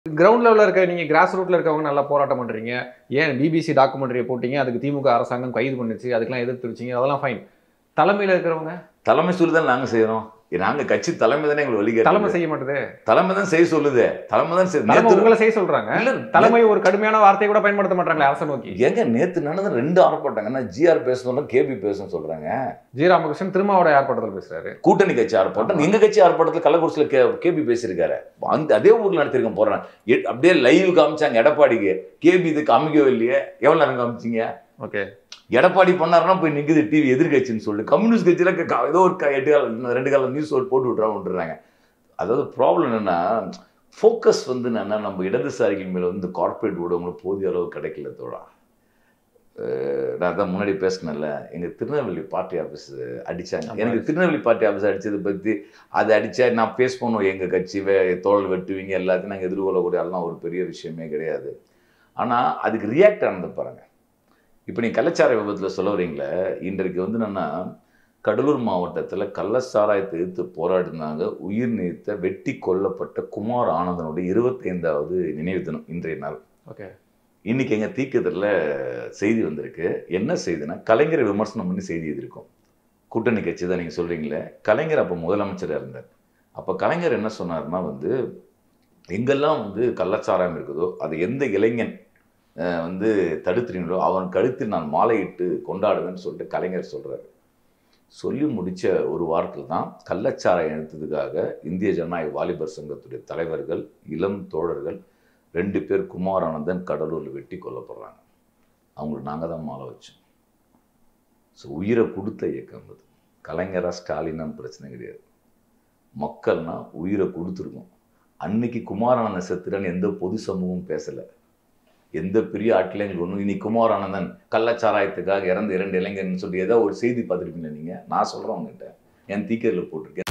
Ground லெவல்ல இருக்க நீங்க கிராஸ் ரூட்ல இருக்கவங்க நல்லா போராட்டம் பண்றீங்க. ஏன் பிபிசி டாக்குமெண்ட்ரிய போட்டீங்க. அதுக்கு திமுக அரசாங்கம் கைது பண்ணுச்சு. அதுக்கெல்லாம் எதிர்த்துருச்சீங்க. அதெல்லாம் ஃபைன். தலைமையில இருக்கிறவங்க தலைமை சொல்லி தான் நாங்க செய்யறோம். நாங்க கட்சி தலைமை தானே எங்களுக்கு வழி தலைமை செய்ய மாட்டேது. தலைமை தான் செய்ய சொல்லுது. தலைமை தான் தலைமை உங்களை செய்ய சொல்றாங்க. தலைமை ஒரு கடுமையான வார்த்தையை கூட பயன்படுத்த மாட்டாங்களே அரசை நோக்கி. ஏங்க நேத்து நடந்த 2 ஆர்ப்பாட்டங்க. ஜிஆர் பேசணும் கேபி பேசணும் சொல்றாங்க. ஜி ராமகிருஷ்ணன் திருமாவோட ஆர்ப்பாட்டத்தில் பேசுறாரு. கூட்டணி கட்சி ஆர்ப்பாட்டம். எங்க கட்சி ஆர்ப்பாட்டத்தில் கள்ளக்குறிச்சியில கேபி பேசியிருக்காரு. அந்த அதே ஊர்ல நடத்திருக்கேன் போறேன். அப்படியே லைவ் காமிச்சாங்க எடப்பாடிக்கு. கேபி இது காமிக்கவே இல்லையே. எவ்வளவு நேரம் காமிச்சிங்க? ஓகே. எடப்பாடி பண்ணாருன்னா போய் நிக்குது டிவி எதிர்கட்சின்னு சொல்லி கம்யூனிஸ்ட் கட்சியில ஏதோ ஒரு 8 காலம் 2 காலம் நியூஸ் போட்டு விட்டுறாங்க. அதாவது ப்ராப்ளம் என்னன்னா ஃபோக்கஸ் வந்து என்னன்னா நம்ம இடதுசாரிகள் மேல வந்து கார்பரேட் ஊடகங்களும் போதிய அளவு கிடைக்கல தோழா. நான் தான் முன்னாடி பேசினேன்ல, எங்க திருநெல்வேலி பார்ட்டி ஆஃபீஸ் அடிச்சாங்க. எனக்கு திருநெல்வேலி பார்ட்டி ஆஃபீஸ் அடிச்சதை பற்றி அதை அடிச்சா நான் பேஸ் பண்ணுவோம். எங்க கட்சி தோல் வெட்டுவீங்க எல்லாத்தையும் நாங்கள் எதிர்கொள்ளக்கூடிய அதெல்லாம் ஒரு பெரிய விஷயமே கிடையாது. ஆனா அதுக்கு ரியாக்ட் ஆனது பாருங்க. இப்போ நீங்கள் கள்ளச்சாராய விபத்தில் சொல்ல வரீங்களே, இன்றைக்கு வந்து என்னென்னா கடலூர் மாவட்டத்தில் கள்ளச்சாராயத்தை எதிர்த்து போராடினாங்க. உயிர் நீத்த வெட்டி கொல்லப்பட்ட குமார் ஆனந்தனுடைய 25வது நினைவு தினம் இன்றைய நாள். ஓகே. இன்னைக்கு எங்கள் தீக்கத்தில் செய்தி வந்திருக்கு. என்ன செய்தினா கலைஞரை விமர்சனம் பண்ணி செய்தி எழுதியிருக்கோம். கூட்டணி கட்சி தான் நீங்கள் சொல்கிறீங்களே, கலைஞர் அப்போ முதலமைச்சராக இருந்தார். அப்போ கலைஞர் என்ன சொன்னார்னா வந்து எங்கெல்லாம் வந்து கள்ளச்சாராயம் இருக்குதோ அது எந்த இளைஞன் வந்து தடுத்துறீங்களோ அவன் கழுத்தில் நான் மாலையிட்டு கொண்டாடுவேன்னு சொல்லிட்டு கலைஞர் சொல்கிறாரு. சொல்லி முடித்த ஒரு வாரத்தில் தான் கள்ளச்சாராயம் எடுத்ததுக்காக இந்திய ஜனநாயக வாலிபர் சங்கத்துடைய தலைவர்கள் இளம் தோழர்கள் 2 பேர் குமார் ஆனந்தன் கடலூரில் வெட்டி கொல்லப்படுறாங்க. அவங்களுக்கு நாங்கள் தான் மாலை வச்சோம். ஸோ உயிரை கொடுத்த இயக்கம் அது. கலைஞராக ஸ்டாலினான்னு பிரச்சனை கிடையாது. மக்கள்னா உயிரை கொடுத்துருக்கோம். அன்னைக்கு குமாரானந்தன் செத்துறான்னு எந்த பொது சமூகமும் பேசலை. எந்த பெரிய ஆட்லையும் எங்களுக்கு ஒன்றும் இன்னைக்கு குமார் ஆனந்தன் கள்ளச்சாராயத்துக்காக இறந்த 2 இளைஞர்னு சொல்லி ஏதோ ஒரு செய்தி பார்த்துருப்பீங்க நீங்கள். நான் சொல்கிறேன் உங்ககிட்ட என் தீக்கரில் போட்டிருக்கேன்.